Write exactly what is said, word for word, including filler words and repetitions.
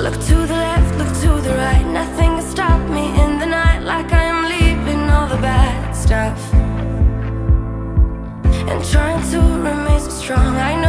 Look to the left, look to the right, nothing can stop me in the night. Like I am leaving all the bad stuff and trying to remain so strong. I